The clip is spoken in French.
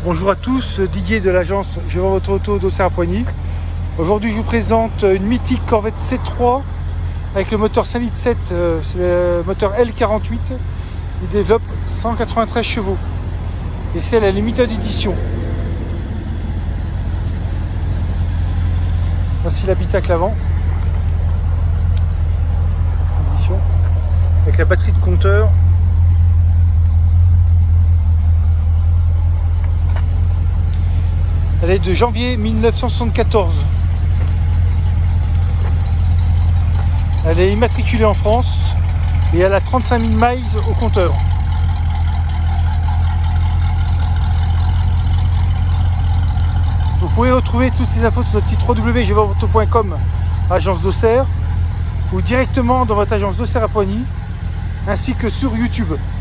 Bonjour à tous, Didier de l'agence Je vends votre auto d'Auxerre à Poigny. Aujourd'hui je vous présente une mythique Corvette C3 avec le moteur 5,7 litres, c'est le moteur L48. Il développe 193 chevaux et c'est la limited edition. Voici l'habitacle avant, avec la batterie de compteur. Elle est de janvier 1974. Elle est immatriculée en France et elle a 35 000 miles au compteur. Vous pouvez retrouver toutes ces infos sur notre site www.jevendvotreauto.com, agence d'Auxerre, ou directement dans votre agence d'Auxerre à Poigny, ainsi que sur YouTube.